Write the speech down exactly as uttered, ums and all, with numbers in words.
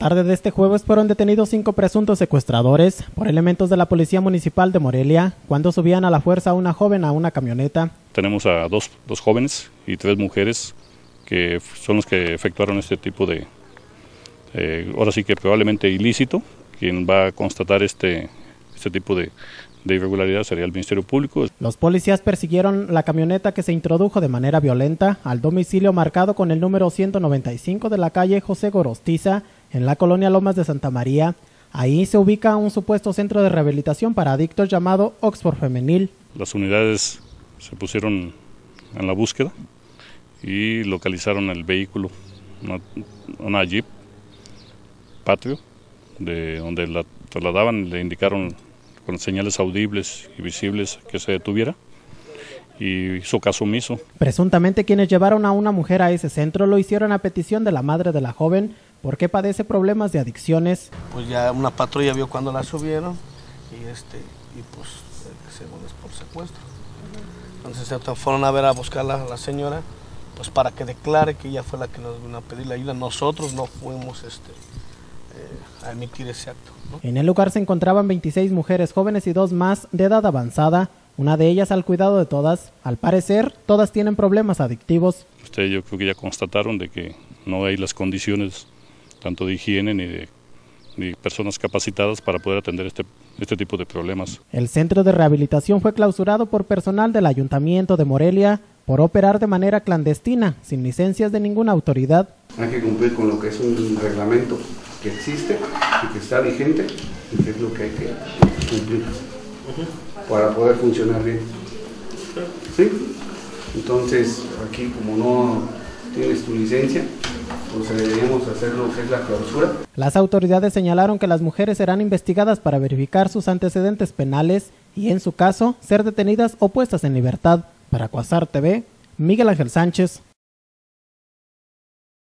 tarde de este jueves fueron detenidos cinco presuntos secuestradores por elementos de la Policía Municipal de Morelia cuando subían a la fuerza a una joven a una camioneta. Tenemos a dos, dos jóvenes y tres mujeres que son los que efectuaron este tipo de, eh, ahora sí que probablemente ilícito. Quien va a constatar este, este tipo de, de irregularidad sería el Ministerio Público. Los policías persiguieron la camioneta que se introdujo de manera violenta al domicilio marcado con el número ciento noventa y cinco de la calle José Gorostiza, en la colonia Lomas de Santa María. Ahí se ubica un supuesto centro de rehabilitación para adictos llamado Oxford Femenil. Las unidades se pusieron en la búsqueda y localizaron el vehículo, una, una Jeep Patrio, de donde la trasladaban. Le indicaron con señales audibles y visibles que se detuviera y hizo caso omiso. Presuntamente quienes llevaron a una mujer a ese centro lo hicieron a petición de la madre de la joven porque padece problemas de adicciones. Pues ya una patrulla vio cuando la subieron y este y pues según es por secuestro. Entonces se fueron a ver a buscar a la señora pues para que declare que ella fue la que nos vino a pedir la ayuda. Nosotros no fuimos este eh, a emitir ese acto, ¿no? En el lugar se encontraban veintiséis mujeres jóvenes y dos más de edad avanzada, una de ellas al cuidado de todas. Al parecer, todas tienen problemas adictivos. Ustedes yo creo que ya constataron de que no hay las condiciones tanto de higiene ni de ni personas capacitadas para poder atender este, este tipo de problemas. El centro de rehabilitación fue clausurado por personal del Ayuntamiento de Morelia por operar de manera clandestina, sin licencias de ninguna autoridad. Hay que cumplir con lo que es un reglamento que existe y que está vigente y que es lo que hay que cumplir para poder funcionar bien. ¿Sí? Entonces, aquí como no tienes tu licencia, pues deberíamos hacer lo que es la clausura. Las autoridades señalaron que las mujeres serán investigadas para verificar sus antecedentes penales y, en su caso, ser detenidas o puestas en libertad. Para Cuasar T V, Miguel Ángel Sánchez.